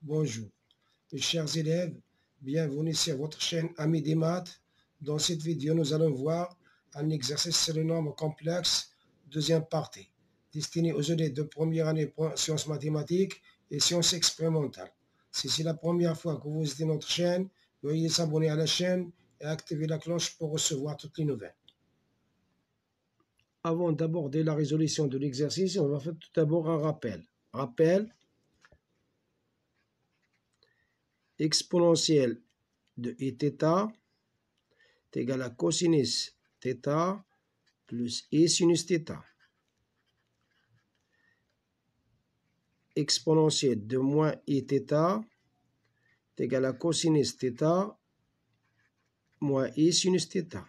Bonjour, mes chers élèves, bienvenue sur votre chaîne Amis des maths. Dans cette vidéo, nous allons voir un exercice sur le nombre complexe, deuxième partie, destiné aux élèves de première année sciences mathématiques et sciences expérimentales. Si c'est la première fois que vous visitez notre chaîne, veuillez vous abonner à la chaîne et activer la cloche pour recevoir toutes les nouvelles. Avant d'aborder la résolution de l'exercice, on va faire tout d'abord un rappel. Rappel, exponentielle de iθ est égal à cosinus θ plus i sinus θ. Exponentielle de moins iθ est égal à cosinus θ moins i sinus θ.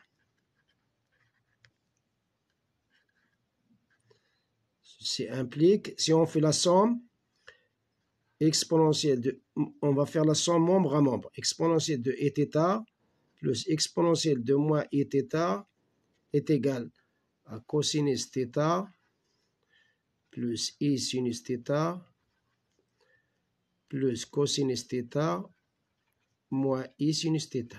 Ceci implique, si on fait la somme, exponentielle de, on va faire la somme membre à membre. Exponentielle de iθ plus exponentielle de moins iθ est égal à cosinus θ plus i sinus θ plus cosinus θ moins i sinus θ.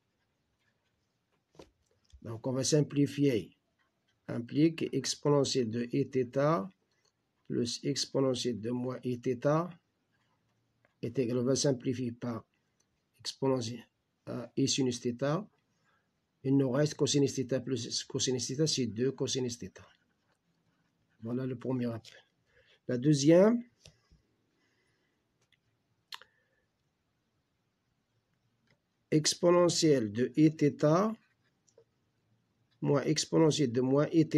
Donc, on va simplifier. Implique exponentielle de iθ plus exponentielle de moins iθ est égal, on va simplifier par exponentielle i sinus θ. Il nous reste cosinus θ plus cosinus θ, c'est 2 cosinus θ. Voilà le premier appel. La deuxième, exponentielle de iθ moins exponentielle de moins iθ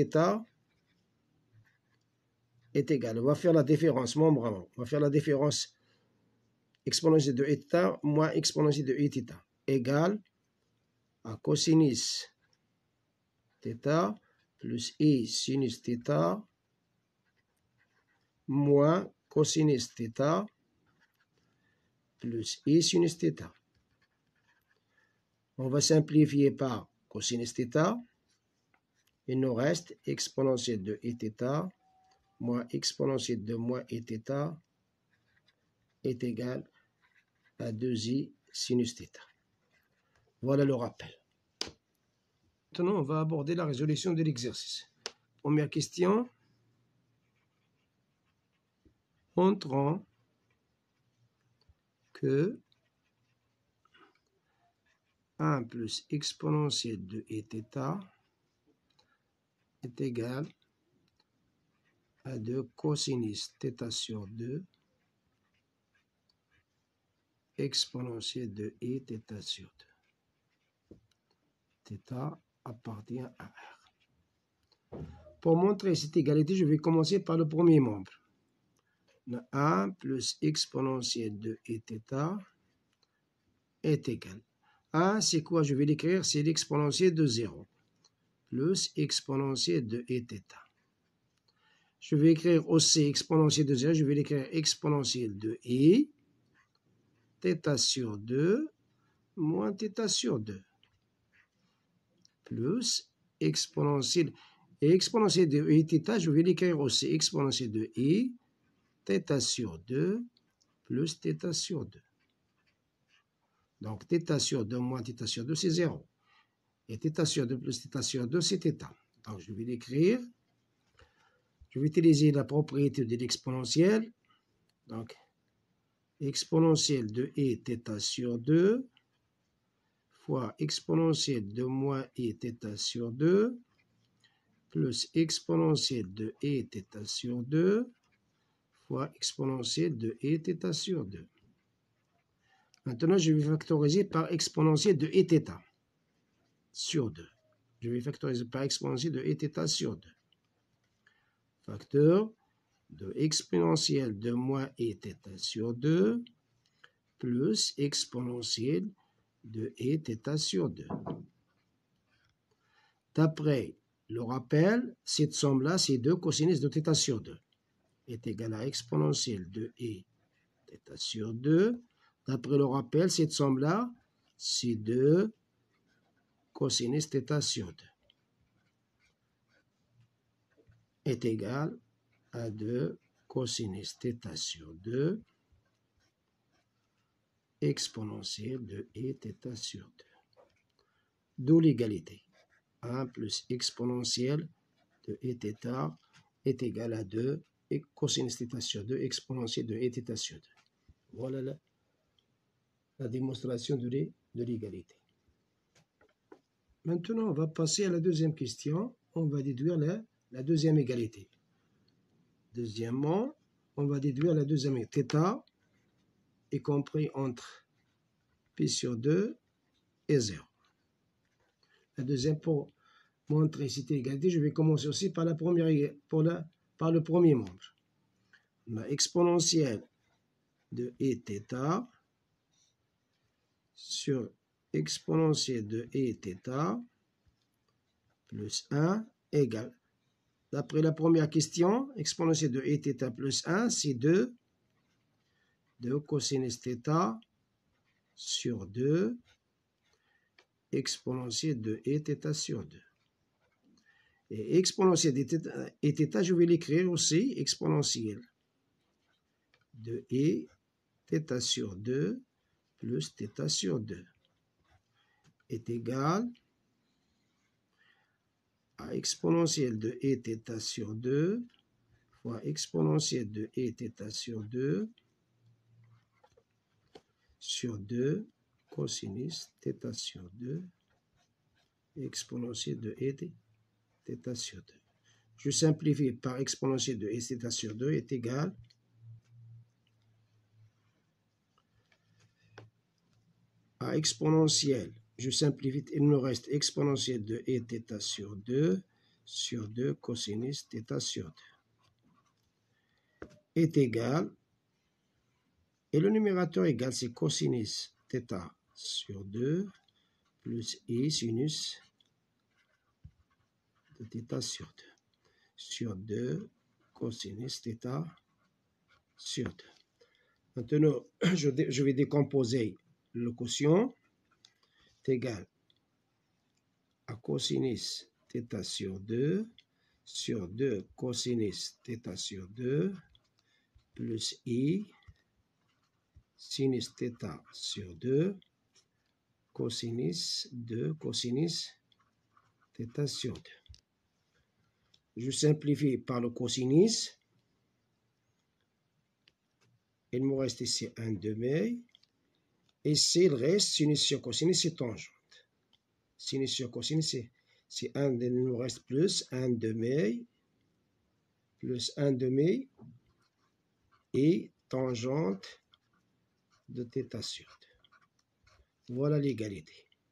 est égal. On va faire la différence, membre à membre. On va faire la différence exponentielle de iθ moins exponentielle de iθ égale à cosinus θ plus i sinus θ moins cosinus θ plus i sinus θ. On va simplifier par cosinus θ. Il nous reste exponentielle de iθ moins exponentielle de moins iθ est égal à 2i sinus θ. Voilà le rappel. Maintenant, on va aborder la résolution de l'exercice. Première question. Montrant que 1 plus exponentielle de iθ est égal à 2 cosinus θ sur 2 exponentielle de iθ sur 2. Θ appartient à R. Pour montrer cette égalité, je vais commencer par le premier membre. 1 plus exponentielle de iθ est égal. 1, c'est quoi? Je vais l'écrire, c'est l'exponentielle de 0 plus exponentielle de iθ. Je vais écrire aussi exponentielle de 0, je vais l'écrire exponentielle de i, θ sur 2, moins θ sur 2, plus exponentielle. Et exponentielle de iθ, je vais l'écrire aussi exponentielle de i, θ sur 2, plus θ sur 2. Donc, θ sur 2 moins θ sur 2, c'est 0. Et θ sur 2 plus θ sur 2, c'est θ. Donc, je vais l'écrire. Je vais utiliser la propriété de l'exponentielle. Donc, exponentielle de i θ sur 2 fois exponentielle de moins i θ sur 2 plus exponentielle de i θ sur 2 fois exponentielle de i θ sur 2. Maintenant, je vais factoriser par exponentielle de iθ sur 2. Je vais factoriser par exponentielle de iθ sur 2. Facteur de exponentielle de moins iθ sur 2 plus exponentielle de iθ sur 2. D'après le rappel, cette somme-là, c'est 2 cosinus de θ sur 2 est égal à exponentielle de iθ sur 2. D'après le rappel, cette somme-là, c'est 2 cosinus θ sur 2 est égal à 2 cosinus θ sur 2 exponentielle de e θ sur 2. D'où l'égalité. 1 plus exponentielle de e θ est égal à 2 et cosinus θ sur 2 exponentielle de e θ sur 2. Voilà la démonstration de l'égalité. Maintenant, on va passer à la deuxième question. On va déduire la deuxième égalité. Deuxièmement, on va déduire la deuxième égalité. θ est compris entre pi sur 2 et 0. La deuxième, pour montrer cette égalité, je vais commencer aussi par, par le premier membre. La exponentielle de e θ sur exponentielle de e θ plus 1 égale. D'après la première question, exponentielle de e θ plus 1, c'est 2 cosinus θ sur 2 exponentielle de e θ sur 2. Et exponentielle de e θ, je vais l'écrire aussi, exponentielle de e θ sur 2 plus θ sur 2 est égal à exponentielle de e θ sur 2 fois exponentielle de e θ sur 2 cosinus θ sur 2 exponentielle de e θ sur 2. Je simplifie par exponentielle de e θ sur 2 est égal à exponentielle. Je simplifie, il me reste exponentielle de e θ sur 2 cosinus θ sur 2 est égal, et le numérateur égal, c'est cosinus θ sur 2 plus i sinus de θ sur 2 cosinus θ sur 2. Maintenant, je vais décomposer le quotient est égal à cosinus θ sur 2 cosinus θ sur 2 plus i sinus θ sur 2 cosinus θ sur 2. Je simplifie par le cosinus. Il me reste ici 1 demi. Et s'il reste, sinus sur cosinus, c'est tangente. Sinus sur cosinus, c'est 1, il nous reste plus 1 demi, plus 1 demi, et tangente de θ sur 2. Voilà l'égalité.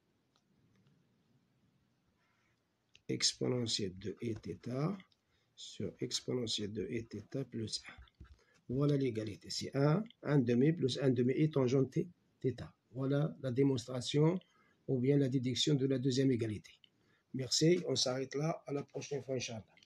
Exponentielle de e θ sur exponentielle de e θ plus 1. Voilà l'égalité. C'est 1 demi plus 1 demi et tangente θ. Voilà la démonstration ou bien la déduction de la deuxième égalité. Merci, on s'arrête là. À la prochaine fois, Inch'Allah.